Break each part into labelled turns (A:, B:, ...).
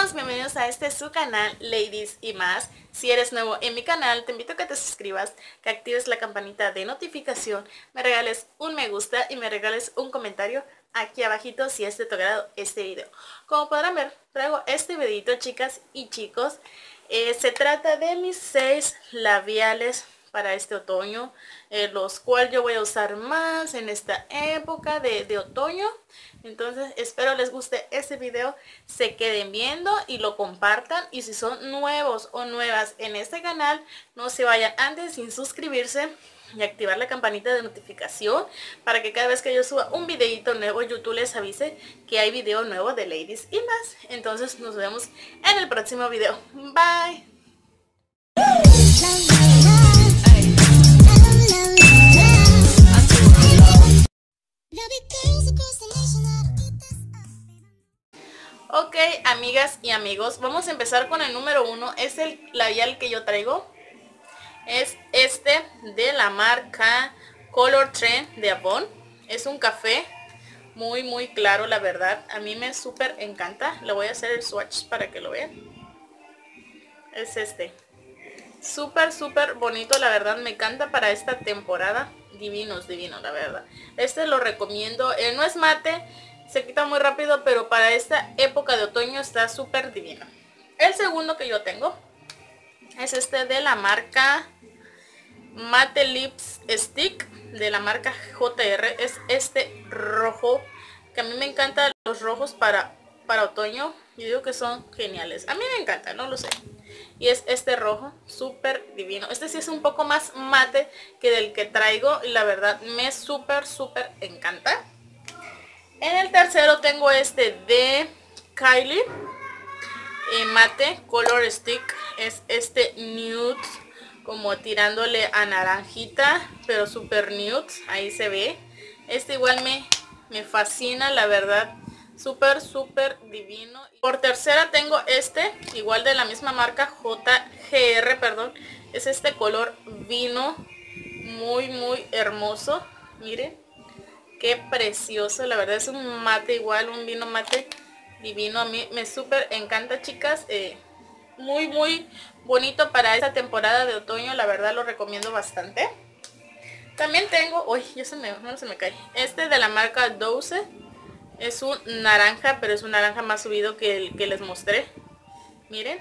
A: Amigos, bienvenidos a este su canal Ladies y más. Si eres nuevo en mi canal, te invito a que te suscribas, que actives la campanita de notificación, me regales un me gusta y me regales un comentario aquí abajito si es de tu agrado este video. Como podrán ver, traigo este videito, chicas y chicos. Se trata de mis 6 labiales para este otoño, los cuales yo voy a usar más en esta época de otoño. Entonces espero les guste este video, se queden viendo y lo compartan. Y si son nuevos o nuevas en este canal, no se vayan antes sin suscribirse y activar la campanita de notificación para que cada vez que yo suba un videito nuevo, YouTube les avise que hay video nuevo de Ladies y más. Entonces nos vemos en el próximo video. Bye. Ok, amigas y amigos, vamos a empezar con el número 1. Es el labial que yo traigo. Es este de la marca Color Trend de Avon. Es un café muy claro, la verdad. A mí me súper encanta. Le voy a hacer el swatch para que lo vean. Es este. Súper bonito, la verdad. Me encanta para esta temporada. Divino, la verdad. Este lo recomiendo. No es mate. Se quita muy rápido, pero para esta época de otoño está súper divino. El segundo que yo tengo es este de la marca Matte Lips Stick, de la marca JR. Es este rojo, que a mí me encantan los rojos para otoño. Y digo que son geniales. A mí me encanta, no lo sé. Y es este rojo, súper divino. Este sí es un poco más mate que del que traigo. Y la verdad me súper encanta. En el tercero tengo este de Kylie Mate Color Stick. Es este nude, como tirándole a naranjita, pero súper nude. Ahí se ve. Este igual me fascina, la verdad. Súper divino. Por tercera tengo este, igual de la misma marca, JGR, perdón. Es este color vino, muy hermoso. Miren. Qué precioso, la verdad es un mate igual, un vino mate divino. A mí me súper encanta, chicas. Muy bonito para esta temporada de otoño, la verdad lo recomiendo bastante. También tengo, uy, no se me cae. Este de la marca Dose. Es un naranja, pero es un naranja más subido que el que les mostré. Miren.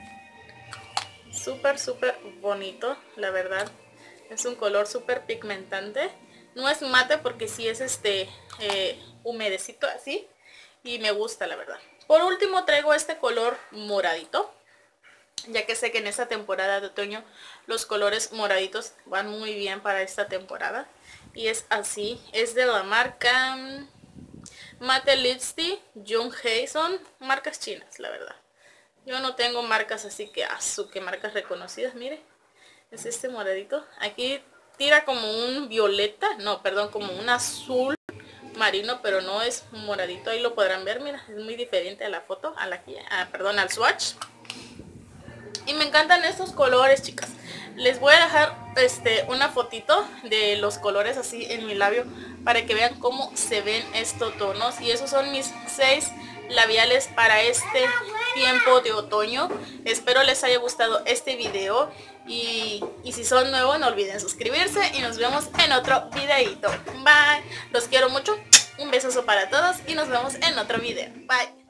A: Súper bonito, la verdad. Es un color súper pigmentante. No es mate porque sí es humedecito así. Y me gusta, la verdad. Por último traigo este color moradito. Ya que sé que en esta temporada de otoño los colores moraditos van muy bien para esta temporada. Y es así. Es de la marca Matte Lipstick Young Son marcas chinas, la verdad. Yo no tengo marcas así que marcas reconocidas. Mire. Es este moradito. Aquí tira como un violeta, no, perdón, como un azul marino, pero no es moradito. Ahí lo podrán ver, mira, es muy diferente a la foto, al swatch. Y me encantan estos colores, chicas. Les voy a dejar una fotito de los colores así en mi labio para que vean cómo se ven estos tonos. Y esos son mis 6 labiales para este tiempo de otoño. Espero les haya gustado este video. Y si son nuevos, no olviden suscribirse. Y nos vemos en otro videito. Bye. Los quiero mucho. Un besazo para todos. Y nos vemos en otro video. Bye.